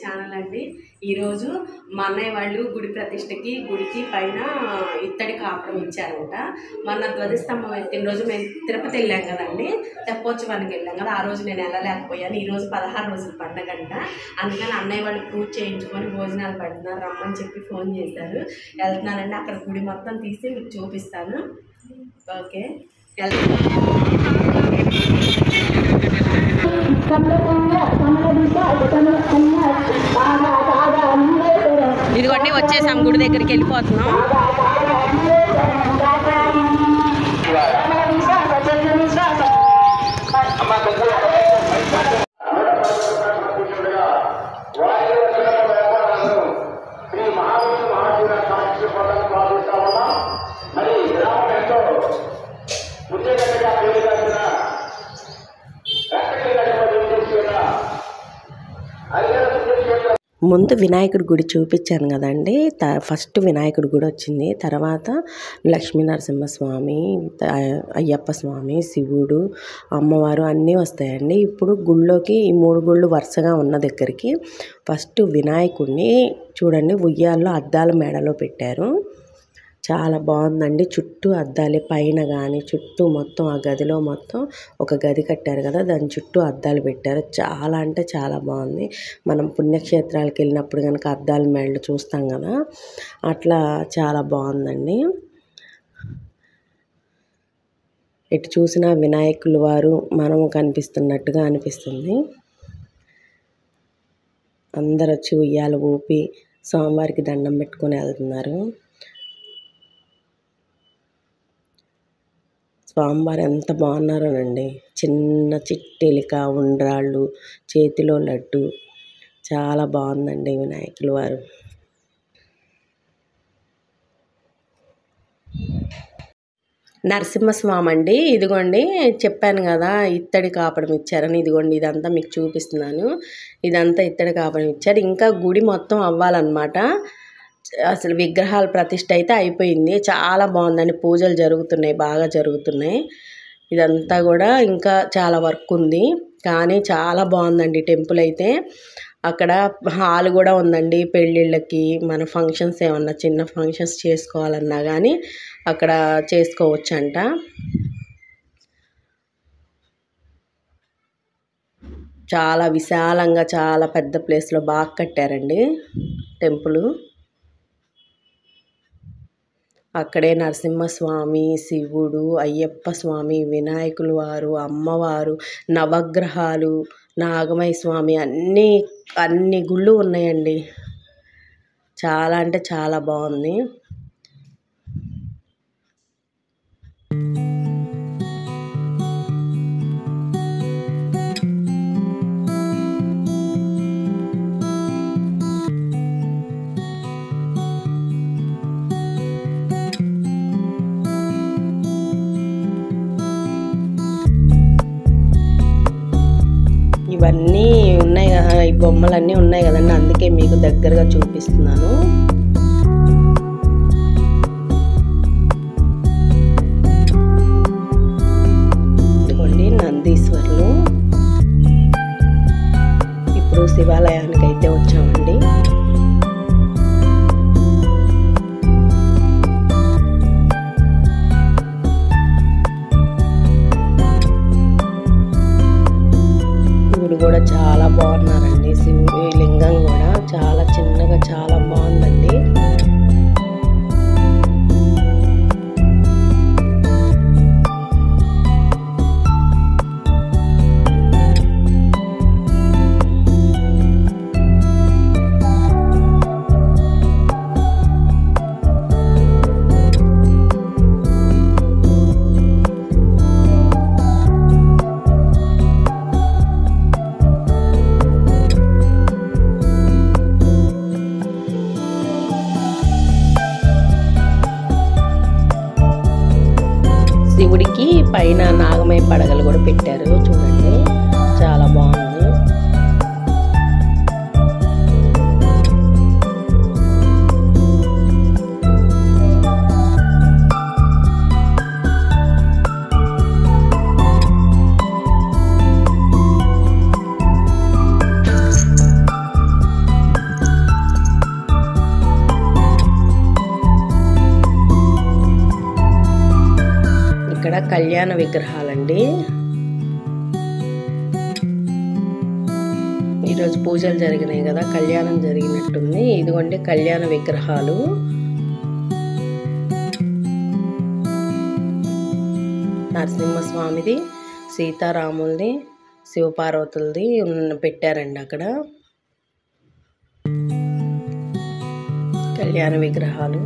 Channel అండి. ఈరోజు మా అన్నయ్య వాళ్ళు గుడి ప్రతిష్టకి గుడికి పైన ఇత్తడి కాపడం ఇచ్చారంట. మన ధ్వజస్తంభం ఎత్తిన రోజు మేము తిరుపతి వెళ్ళాం కదండి, తెప్పోత్సవానికి వెళ్ళాం కదా, ఆ రోజు నేను వెళ్ళలేకపోయాను. ఈరోజు 16 రోజుల పండగంట. అందుకని అన్నయ్య వాళ్ళు పూజ చేయించుకొని భోజనాలు పెడుతున్నారు, రమ్మని చెప్పి ఫోన్ చేశారు. వెళ్తున్నానండి, అక్కడ గుడి మొత్తం తీసి మీకు చూపిస్తాను. ఓకే, ఇదిగోండి వచ్చేసాం, గుడి దగ్గరికి వెళ్ళిపోతున్నాం. ముందు వినాయకుడి గుడి చూపించాను కదండి, ఫస్ట్ వినాయకుడి గుడి వచ్చింది. తర్వాత లక్ష్మీ నరసింహస్వామి, అయ్యప్ప స్వామి, శివుడు, అమ్మవారు అన్నీ వస్తాయండి. ఇప్పుడు గుళ్ళోకి ఈ 3 గుళ్ళు వరుసగా ఉన్న దగ్గరికి ఫస్ట్ వినాయకుడిని చూడండి, ఉయ్యాల్లో అద్దాల మేడలో పెట్టారు. చాలా బాగుందండి. చుట్టూ అద్దాలే, పైన కానీ చుట్టూ మొత్తం ఆ గదిలో మొత్తం ఒక గది కట్టారు కదా, దాని చుట్టూ అద్దాలు పెట్టారు. చాలా అంటే చాలా బాగుంది. మనం పుణ్యక్షేత్రాలకు వెళ్ళినప్పుడు కనుక అద్దాల మేడలు చూస్తాం కదా, అట్లా చాలా బాగుందండి. ఎటు చూసినా వినాయకుల వారు మనము కనిపిస్తున్నట్టుగా అనిపిస్తుంది. అందరు వచ్చి ఉయ్యాలు ఊపి స్వామివారికి దండం పెట్టుకొని వెళ్తున్నారు. స్వామివారు ఎంత బాగున్నారోనండి. చిన్న చిట్టెలిక, ఉండ్రాళ్ళు, చేతిలో లడ్డు, చాలా బాగుందండి వినాయకుల వారు. నరసింహస్వామి అండి, ఇదిగోండి చెప్పాను కదా ఇత్తడి కాపడం ఇచ్చారని. ఇదిగోండి ఇదంతా మీకు చూపిస్తున్నాను. ఇదంతా ఇత్తడి కాపడం ఇచ్చారు. ఇంకా గుడి మొత్తం అవ్వాలన్నమాట. అసలు విగ్రహాల ప్రతిష్ఠ అయితే అయిపోయింది. చాలా బాగుందండి. పూజలు జరుగుతున్నాయి, బాగా జరుగుతున్నాయి. ఇదంతా కూడా ఇంకా చాలా వర్క్ ఉంది, కానీ చాలా బాగుందండి టెంపుల్ అయితే. అక్కడ హాల్ కూడా ఉందండి, పెళ్ళిళ్ళకి మన ఫంక్షన్స్ ఏమన్నా చిన్న ఫంక్షన్స్ చేసుకోవాలన్నా కానీ అక్కడ చేసుకోవచ్చంట. చాలా విశాలంగా, చాలా పెద్ద ప్లేస్లో బాగా కట్టారండి టెంపుల్. అక్కడే నరసింహస్వామి, శివుడు, అయ్యప్ప స్వామి, వినాయకుల వారు, అమ్మవారు, నవగ్రహాలు, నాగమయ్య స్వామి, అన్ని గుళ్ళు ఉన్నాయండి. చాలా అంటే చాలా బాగుంది. ఇవన్నీ ఉన్నాయి కదా, ఈ బొమ్మలన్నీ ఉన్నాయి కదండి, అందుకే మీకు దగ్గరగా చూపిస్తున్నాను. ఇదిగోండి నందీశ్వరులు. ఇప్పుడు శివాలయానికి అయితే వచ్చామండి. కూడా చాలా బాగున్నారండి. శివుడి లింగం కూడా చాలా చిన్నగా చాలా బాగుందండి. శివుడికి పైన నాగమయ్య పడగలు కూడా పెట్టారు చూడండి, చాలా బాగుంది. కళ్యాణ విగ్రహాలండి. ఈరోజు పూజలు జరిగినాయి కదా, కళ్యాణం జరిగినట్టుంది. ఇదిగోండి కళ్యాణ విగ్రహాలు. నరసింహస్వామిది, సీతారాములది, శివపార్వతులది పెట్టారండి అక్కడ కళ్యాణ విగ్రహాలు.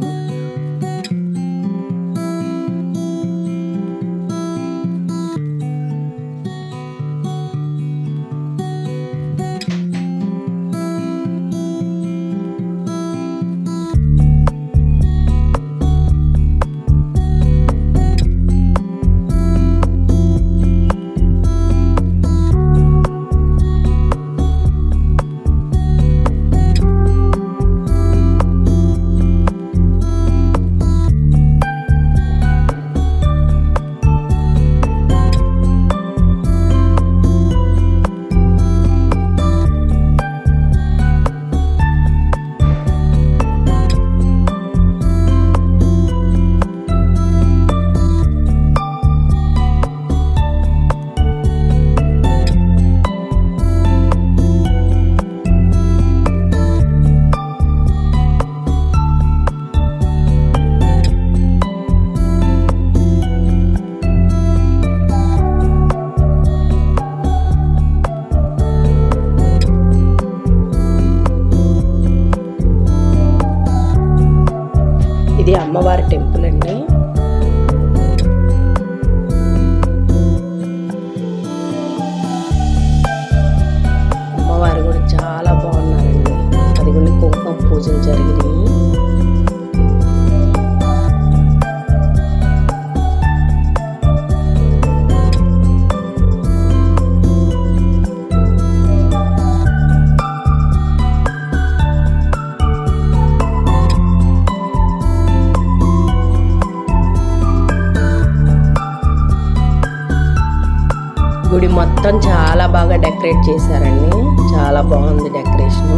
ఇది అమ్మవారి టెంపుల్ అండి. అమ్మవారు కూడా చాలా బాగున్నారండి. అది కూడా కుంకుమ పూజలు జరిగినాయి. గుడి మొత్తం చాలా బాగా డెకరేట్ చేశారండి. చాలా బాగుంది డెకరేషను.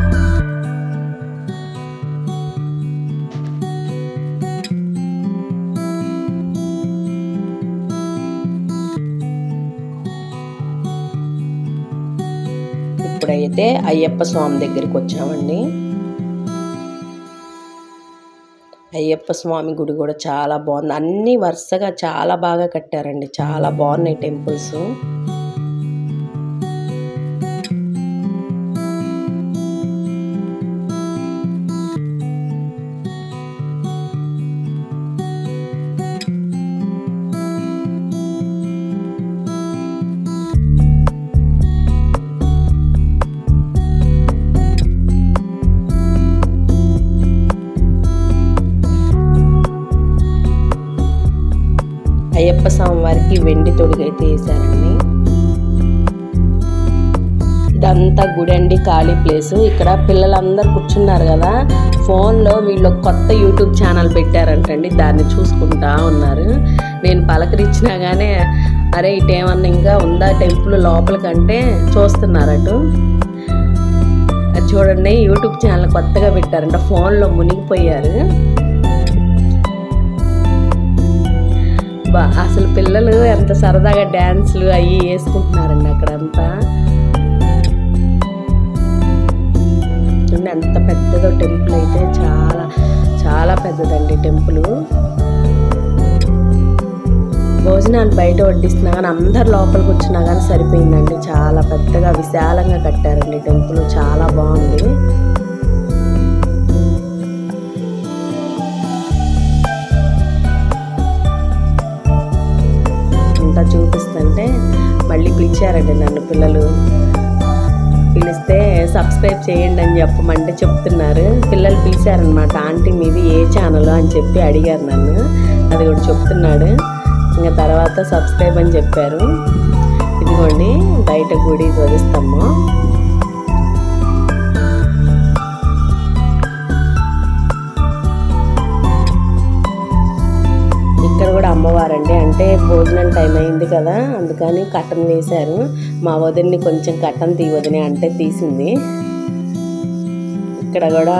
ఇప్పుడైతే అయ్యప్ప స్వామి దగ్గరికి వచ్చామండి. అయ్యప్ప స్వామి గుడి కూడా చాలా బాగుంది. అన్ని వరుసగా చాలా బాగా కట్టారండి. చాలా బాగున్నాయి టెంపుల్స్. అయ్యప్ప స్వామి వారికి వెండి తొడుగైతే వేశారండి. ఇదంతా గుడి అండి, ఖాళీ ప్లేసు. ఇక్కడ పిల్లలందరూ కూర్చున్నారు కదా, ఫోన్లో వీళ్ళు కొత్త యూట్యూబ్ ఛానల్ పెట్టారంటండి. దాన్ని చూసుకుంటా ఉన్నారు. నేను పలకరించినా కానీ అరే ఇటేమన్నా ఇంకా ఉందా టెంపుల్ లోపలికంటే చూస్తున్నారటు. చూడండి యూట్యూబ్ ఛానల్ కొత్తగా పెట్టారంట. ఫోన్లో మునిగిపోయారు. అసలు పిల్లలు ఎంత సరదాగా డ్యాన్స్లు అవి వేసుకుంటున్నారండి అక్కడంతా. ఎంత పెద్దదో టెంపుల్ అయితే, చాలా చాలా పెద్దదండి టెంపుల్. భోజనాలు బయట వడ్డిస్తున్నా కానీ అందరు లోపలికి వచ్చినా కానీ సరిపోయిందండి. చాలా పెద్దగా విశాలంగా కట్టారండి టెంపుల్. చాలా బాగుంది. చూపిస్తుంటే మళ్ళీ పిలిచారండి నన్ను పిల్లలు. పిలిస్తే సబ్స్క్రైబ్ చేయండి అని చెప్పమంటే చెప్తున్నారు. పిల్లలు పిలిచారనమాట. ఆంటీ మీది ఏ ఛానల్ అని చెప్పి అడిగారు నన్ను. అది కూడా చెప్తున్నాడు. ఇంకా తర్వాత సబ్స్క్రైబ్ అని చెప్పారు. ఇదిగోండి బయట గుడి ధ్వజస్తంభం. ఇక్కడ కూడా అమ్మవారండి. అంటే భోజనం టైం అయింది కదా, అందుకని కట్టన్ వేశారు. మా వదిన్ని కొంచెం కట్టన్ వదినే అంటే తీసింది. ఇక్కడ కూడా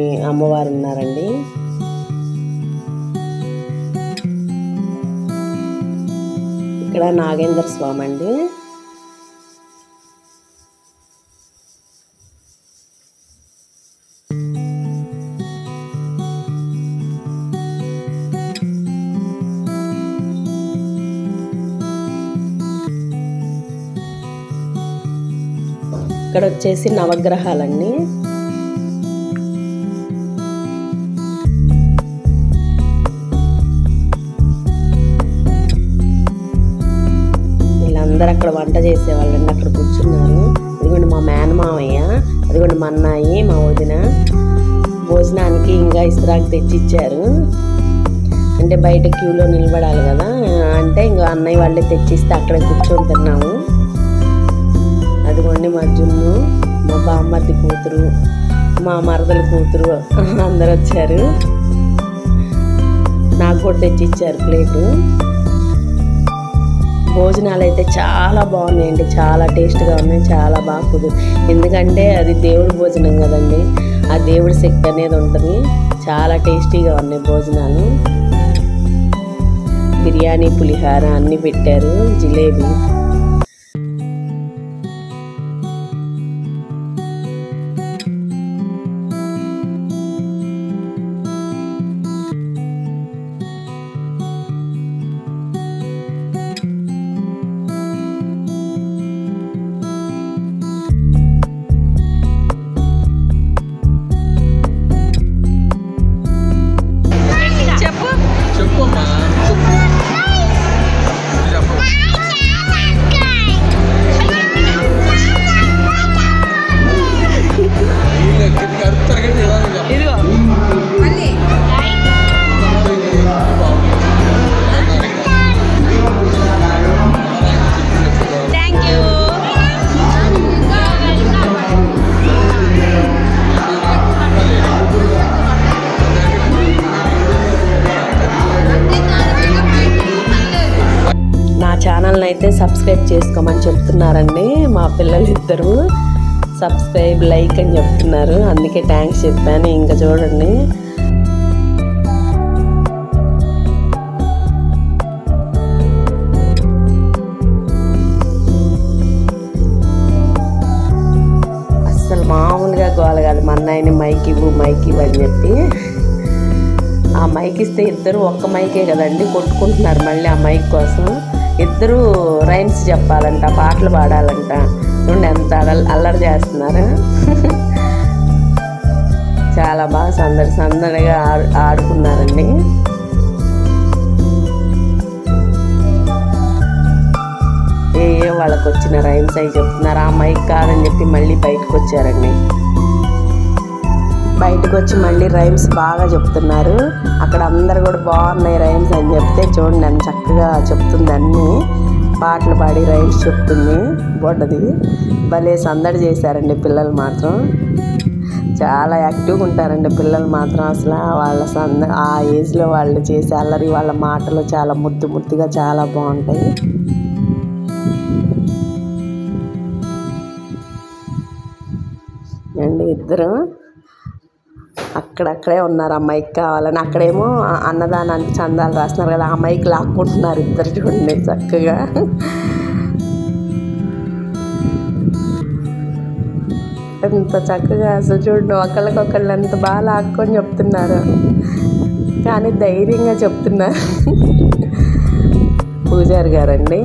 అమ్మవారు ఉన్నారండి. ఇక్కడ నాగేంద్ర స్వామి అండి. ఇక్కడ వచ్చేసి నవగ్రహాలండి. వీళ్ళందరూ అక్కడ వంట చేసేవాళ్ళండి, అక్కడ కూర్చున్నారు. ఇదిగోండి మా మేనమామయ్య, అదిగోండి మా అన్నయ్య, మా వదిన భోజనానికి ఇంకా ఇస్త్రాకు తెచ్చిచ్చారు. అంటే బయట క్యూలో నిలబడాలి కదా, అంటే ఇంకా అన్నయ్య వాళ్ళే తెచ్చిస్తే అక్కడే కూర్చొని తిన్నాము. అదిగోండి మా జున్ను, మా బామ్మర్ది కూతురు, మా మరదల కూతురు అందరు వచ్చారు. నాకు కూడా తెచ్చిచ్చారు ప్లేటు. భోజనాలు అయితే చాలా బాగున్నాయండి, చాలా టేస్ట్గా ఉన్నాయి, చాలా బాగా కుదిరి. ఎందుకంటే అది దేవుడి భోజనం కదండి, ఆ దేవుడి శక్తి అనేది ఉంటుంది. చాలా టేస్టీగా ఉన్నాయి భోజనాలు. బిర్యానీ, పులిహార అన్నీ పెట్టారు, జిలేబీ. ఛానల్ని అయితే సబ్స్క్రైబ్ చేసుకోమని చెప్తున్నారండి మా పిల్లలు ఇద్దరు. సబ్స్క్రైబ్, లైక్ అని చెప్తున్నారు, అందుకే థ్యాంక్స్ చెప్పాను. ఇంకా చూడండి అస్సలు మామూలుగా గోల కాదు. మా అన్నయ్యని మైక్ ఇవ్వు అని చెప్పి ఆ మైక్ ఇస్తే ఇద్దరు ఒక్క మైకే కదండి కొట్టుకుంటున్నారు మళ్ళీ ఆ మైక్ కోసం. ఇద్దరు రైమ్స్ చెప్పాలంట, పాటలు పాడాలంట. నుండి ఎంత అల్లరి చేస్తున్నారు. చాలా బాగా సందడిగా ఆడుకున్నారండి. ఏ వాళ్ళకి వచ్చిన రైమ్స్ అవి చెప్తున్నారు. ఆ మైక్ కాదని చెప్పి మళ్ళీ బయటకు వచ్చారండి. బయటకు వచ్చి మళ్ళీ రైమ్స్ బాగా చెప్తున్నారు. అక్కడ అందరు కూడా బాగున్నాయి రైమ్స్ అని చెప్తే చూడండి అని చక్కగా చెప్తుంది, అన్నీ పాటలు పాడి రైమ్స్ చెప్తుంది. బొడ్డది భలే సందడి చేశారండి పిల్లలు మాత్రం. చాలా యాక్టివ్గా ఉంటారండి పిల్లలు మాత్రం. అసలు వాళ్ళ ఆ ఏజ్లో వాళ్ళు చేసే అల్లరి, వాళ్ళ మాటలు చాలా ముద్దుగా చాలా బాగుంటాయి. అండి ఇద్దరు అక్కడక్కడే ఉన్నారు. ఆ మైక్ కావాలని అక్కడేమో అన్నదానానికి చందాలు రాస్తున్నారు కదా, ఆ మైక్ లాక్కుంటున్నారు ఇద్దరు. చూడండి చక్కగా ఎంత చక్కగా అసలు చూడండి ఒకళ్ళకొకళ్ళు ఎంత బాగా లాక్కొని చెప్తున్నారు, కానీ ధైర్యంగా చెప్తున్నారు. పూజారి గారండి.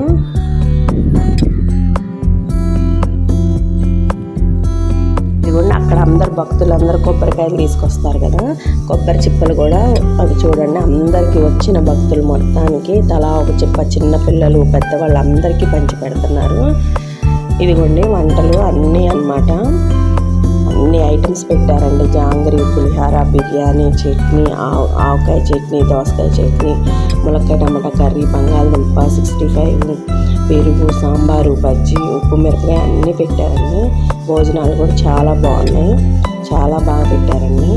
ఇదిగోండి అక్కడ అందరు భక్తులందరూ కొబ్బరికాయలు తీసుకొస్తారు కదా, కొబ్బరి చిప్పలు కూడా అవి చూడండి అందరికీ వచ్చిన భక్తులు మొత్తానికి తలా ఒక చిప్ప, చిన్న పిల్లలు పెద్దవాళ్ళు అందరికీ పంచి పెడుతున్నారు. ఇదిగోండి వంటలు అన్నీ అన్నమాట, అన్ని ఐటమ్స్ పెట్టారండి. జాంగరీ, పులిహార, బిర్యానీ, చట్నీ, ఆవకాయ చట్నీ, దోసకాయ చట్నీ, ములక్కాయ టమాటా కర్రీ, బంగాళదుంప 65, పెరుగు, సాంబారు, బజ్జీ, ఉప్పు మిరపకాయ అన్నీ పెట్టారండి. భోజనాలు కూడా చాలా బాగున్నాయి, చాలా బాగా పెట్టారండి.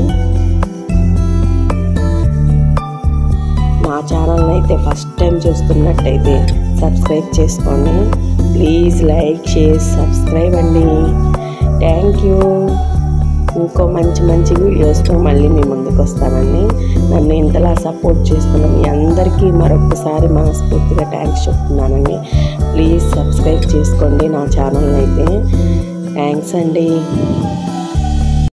నా ఛానల్ని అయితే ఫస్ట్ టైం చూస్తున్నట్టయితే సబ్స్క్రైబ్ చేసుకోండి. ప్లీజ్ లైక్, షేర్, సబ్స్క్రైబ్ అండి. Thank you. ఇంకో మంచి వీడియోస్తో మళ్ళీ మీ ముందుకు వస్తానండి. నన్ను ఇంతలా సపోర్ట్ చేస్తున్న మీ అందరికీ మరొకసారి మనస్ఫూర్తిగా థ్యాంక్స్ చెప్తున్నానండి. ప్లీజ్ సబ్స్క్రైబ్ చేసుకోండి నా ఛానల్ని అయితే. థ్యాంక్స్ అండి.